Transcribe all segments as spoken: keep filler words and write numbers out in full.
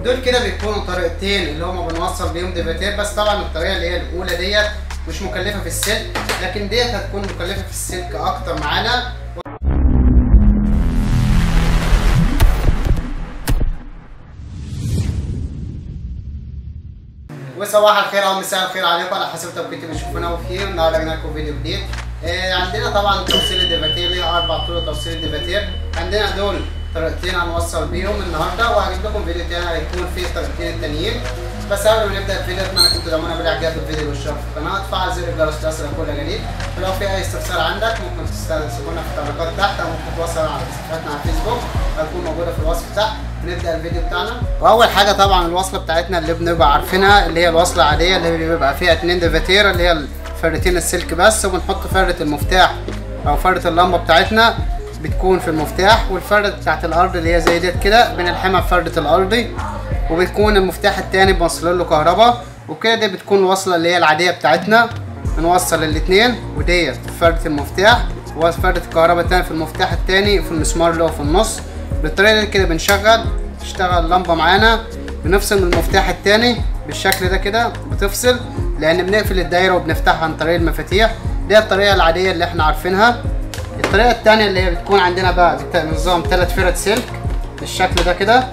ودول كده بيكونوا طريقتين اللي هما بنوصل بيهم ديفاتير، بس طبعا الطريقه اللي هي الاولى ديت مش مكلفه في السلك، لكن ديت هتكون مكلفه في السلك اكتر معانا. وصباح الخير او مساء الخير عليكم على حسب توقيت اللي بتشوفونا فيه. النهارده جبنا لكم فيديو جديد. آه عندنا طبعا توصيل الديفاتير، ليه اربع طرق توصيل الديفاتير. عندنا دول طريقتين هنوصل بيهم النهارده، وهجيب لكم فيديو تاني هيكون فيه الطريقتين التانيين. بس قبل ما نبدا الفيديو اتمنى كنتوا تدعمونا بالاعجاب بالفيديو والاشتراك في القناه، تفعل زر الجرس لتصلك كل جديد. ولو في اي استفسار عندك ممكن تستخدمونا في التعليقات تحت، او ممكن تتواصل على صفحتنا على الفيسبوك هتكون موجوده في الوصف تحت. نبدا الفيديو بتاعنا. واول حاجه طبعا الوصله بتاعتنا اللي بنبقى عارفينها اللي هي الوصله العاديه اللي بيبقى فيها اتنين ديفاتير، اللي هي فردتين السلك بس، وبنحط فرده المفتاح او فرده اللمبه بتاعتنا بتكون في المفتاح، والفرده بتاعت الارض اللي هي زي ديت كده بنلحمها في فرده الارضي، وبيكون المفتاح التاني بنوصل له كهرباء. وكده دي بتكون الوصله اللي هي العاديه بتاعتنا، بنوصل الاثنين، وديت فرده المفتاح وفرده الكهرباء التاني في المفتاح التاني في المسمار اللي هو في النص. بالطريقه دي كده بنشغل تشتغل اللمبه معانا. بنفصل من المفتاح التاني بالشكل ده كده، بتفصل لان بنقفل الدايره وبنفتحها عن طريق المفاتيح. دي الطريقه العاديه اللي احنا عارفينها. الطريقه التانيه اللي هي بتكون عندنا بقى بنظام ثلاث فرد سلك بالشكل ده كده،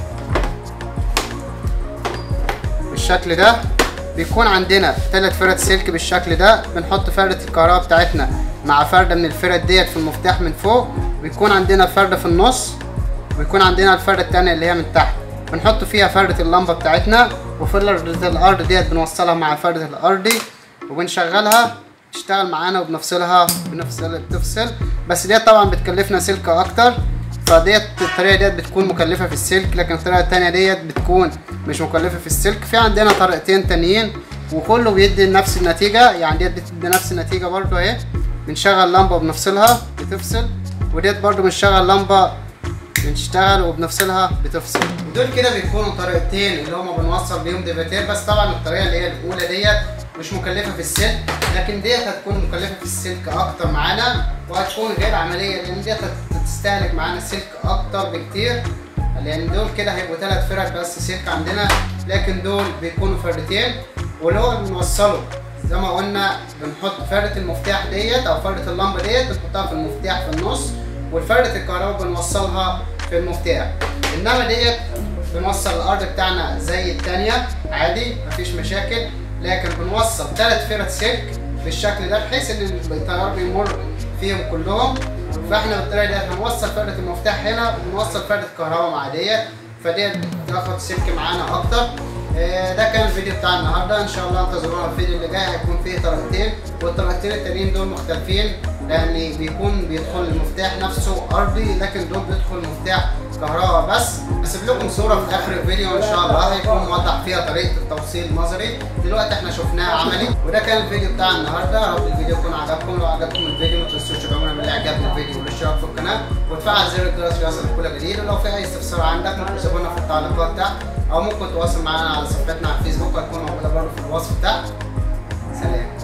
بالشكل ده بيكون عندنا ثلاث فرد سلك بالشكل ده. بنحط فرده الكهرباء بتاعتنا مع فرده من الفرد ديت في المفتاح من فوق، بيكون عندنا فرده في النص، ويكون عندنا الفرده الثانيه اللي هي من تحت بنحط فيها فرده اللمبه بتاعتنا. وفرده الارض ديت بنوصلها مع فرده الارضي وبنشغلها تشتغل معانا، وبنفصلها بنفصل بتفصل. بس ديت طبعا بتكلفنا سلك اكتر، فديت الطريقه ديت بتكون مكلفه في السلك، لكن الطريقه الثانيه ديت بتكون مش مكلفه في السلك. في عندنا طريقتين تانيين وكله بيدي نفس النتيجه، يعني ديت بتدي نفس النتيجه برضو اهي. بنشغل لمبه وبنفصلها بتفصل، وديت برضو بنشغل لمبه بنشتغل وبنفصلها بتفصل. ودول كده بيكونوا طريقتين اللي هما بنوصل بيهم ديفاتير. بس طبعا الطريقه اللي هي الاولى ديت مش مكلفه في السلك، لكن ديت هتكون مكلفه في السلك اكتر معانا، وهتكون غير عمليه لان ديت هتستهلك معانا السلك اكتر بكتير. لان دول كده هيبقوا ثلاث فرد بس سلك عندنا، لكن دول بيكونوا فردتين. واللي هو بنوصله زي ما قلنا بنحط فرده المفتاح ديت او فرده اللمبه ديت بنحطها في المفتاح في النص، والفرده الكهرباء بنوصلها في المفتاح. انما ديت بنوصل الارض بتاعنا زي الثانيه عادي مفيش مشاكل، لكن بنوصل ثلاث فرد سلك بالشكل ده بحيث ان التيار بيمر فيهم كلهم. فاحنا بالطريقه دي هنوصل فرده المفتاح هنا وبنوصل فرده كهرباء مع ديت، فديت بتاخد سلك معانا اكتر. آه ده كان الفيديو بتاع النهارده. ان شاء الله انتظرونا الفيديو اللي جاي هيكون فيه طريقتين، والطريقتين التانيين دول مختلفين لان بيكون بيدخل المفتاح نفسه ارضي، لكن دول بيدخل مفتاح كهرباء بس. هسيب لكم صوره في اخر الفيديو ان شاء الله هيكون موضح فيها طريقه التوصيل النظري. دلوقتي احنا شفناها عملي. وده كان الفيديو بتاع النهارده. يا رب الفيديو يكون عجبكم. لو عجبكم الفيديو ما تنسوش تدعمونا بالاعجاب بالفيديو والاشتراك في القناه وتفعل زر الجرس ليصلك كل جديد. ولو في اي استفسار عندك ممكن تسيبونا في التعليقات تحت، او ممكن تتواصل معنا على صفحتنا على الفيسبوك هتكون موجوده برضه في الوصف تحت. سلام.